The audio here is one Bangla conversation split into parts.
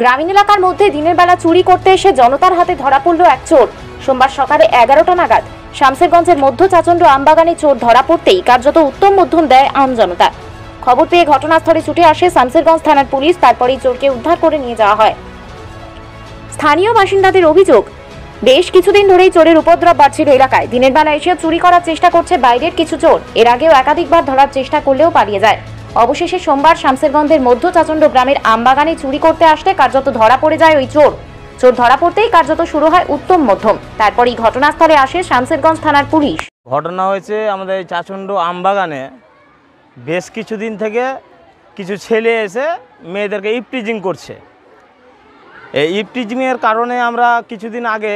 গ্রামীণ এলাকার মধ্যে দিনের বেলা চুরি করতে এসে জনতার হাতে ধরা পড়ল এক চোর। সোমবার সকালে 11টা নাগাদ শামসেরগঞ্জের মধ্য চাচন্ড আমবাগানে চোর ধরা পড়তেই কার্যত উত্তম মধ্যম দেয় আম জনতা। খবর পেয়ে ঘটনাস্থলে ছুটে আসে শামসেরগঞ্জ থানার পুলিশ। তারপরেই চোরকে উদ্ধার করে নিয়ে যাওয়া হয়। স্থানীয় বাসিন্দাদের অভিযোগ, বেশ কিছুদিন ধরেই চোরের উপদ্রব বাড়ছিল এলাকায়। দিনের বেলা এসে চুরি করার চেষ্টা করছে বাইরের কিছু চোর। এর আগেও একাধিকবার ধরার চেষ্টা করলেও পালিয়ে যায়। অবশেষে সোমবার শামসেরগঞ্জের মধ্য চাচন্ড গ্রামের আমবাগানে চুরি করতে আসতে কার্যত ধরা পড়ে যায় ওই চোর। চোর ধরা পড়তেই কার্যত শুরু হয় উত্তম মধ্যম। তারপরই ঘটনাস্থলে আসে শামসেরগঞ্জ থানার পুলিশ। ঘটনা হয়েছে আমাদের এই চাচন্ড আমবাগানে বেশ কিছুদিন থেকে কিছু ছেলে এসে মেয়েদেরকে ইপটিজিং করছে। এই ইপটিজিংয়ের কারণে আমরা কিছুদিন আগে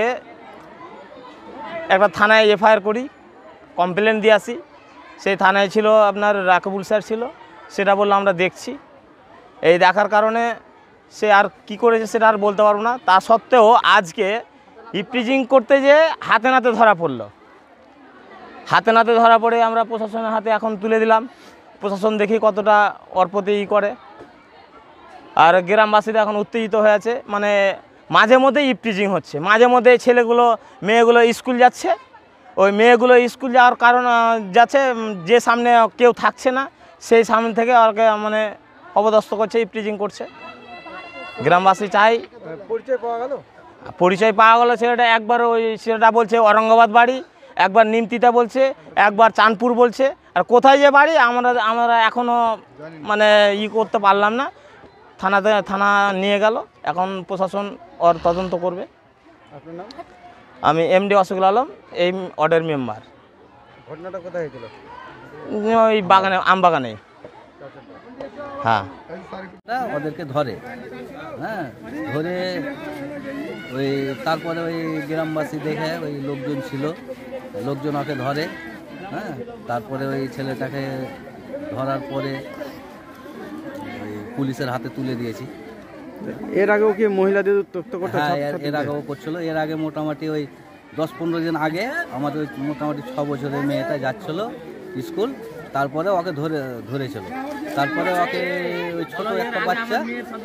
একটা থানায় এফআইআর করি, কমপ্লেন দিয়ে আসি। সেই থানায় ছিল আপনার রাকিবুল স্যার ছিল, সেটা বললো আমরা দেখছি। এই দেখার কারণে সে আর কি করেছে সেটা আর বলতে পারবো না। তা সত্ত্বেও আজকে ইপটিজিং করতে যেয়ে হাতে নাতে ধরা পড়লো। হাতে নাতে ধরা পড়ে আমরা প্রশাসনের হাতে এখন তুলে দিলাম। প্রশাসন দেখি কতটা ওর প্রতি করে। আর গ্রামবাসীরা এখন উত্তেজিত হয়ে আছে। মানে মাঝে মধ্যে ইপটিজিং হচ্ছে, মাঝে মধ্যে মেয়েগুলো স্কুল যাচ্ছে। ওই মেয়েগুলো স্কুল যাওয়ার কারণ যাচ্ছে, যে সামনে কেউ থাকছে না সেই সামনে থেকে ওকে মানে অপদস্থ করছে, ইপটিজিং করছে। গ্রামবাসী চাই পরিচয় পাওয়া গেল। সেটা বলছে ঔরঙ্গাবাদ বাড়ি, একবার নিমতিতা বলছে, একবার চাঁদপুর বলছে। আর কোথায় যে বাড়ি আমরা এখনও মানে করতে পারলাম না। থানা নিয়ে গেল, এখন প্রশাসন ওর তদন্ত করবে। আমি এমডি অশোক আলম, এই ওয়ার্ডের মেম্বার। ঘটনাটা কোথায় হয়েছিল? ওই বাগানে, আমবাগানে। হ্যাঁ, ওদেরকে ধরে, ধরে ওই তারপরে ওই গ্রামবাসী দেখে, ওই লোকজন ছিল, লোকজন ওকে ধরে। তারপরে ওই ছেলেটাকে ধরার পরে ওই পুলিশের হাতে তুলে দিয়েছি। এর আগেও কি মহিলাদের উত্ত্যক্ত করতে? হ্যাঁ, এর আগেও করছিল। এর আগে মোটামুটি ওই 10-15 দিন আগে আমাদের মোটামুটি 6 বছরের মেয়েটা যাচ্ছিল স্কুল, তারপরে ওকে ধরেছিল। তারপরে ওকে ওই ছোট একটা বাচ্চা,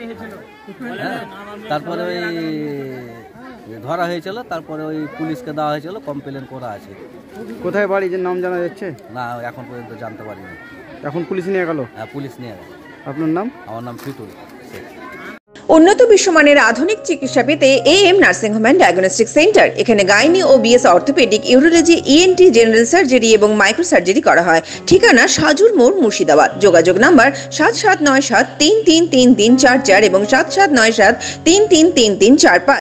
তারপরে ওই ধরা হয়েছিল। তারপরে ওই পুলিশকে দেওয়া হয়েছিল, কমপ্লেন করা আছে। কোথায় বাড়ি, যে নাম জানা যাচ্ছে না? এখন পর্যন্ত জানতে পারিনি। এখন পুলিশ নিয়ে গেল? হ্যাঁ, পুলিশ নিয়ে গেল। আপনার নাম? আমার নাম ফিটুল। উন্নত বিশ্বমানের আধুনিক চিকিৎসা পেতে AM nursing home and diagnostic centre. এখানে গাইনি ও BS orthopaedic, urology, ENT, general surgery এবং মাইক্রো সার্জারি করা হয়। ঠিকানা সাজুর মোড়, মুর্শিদাবাদ। যোগাযোগ নাম্বার 7797333344 এবং 7797333345।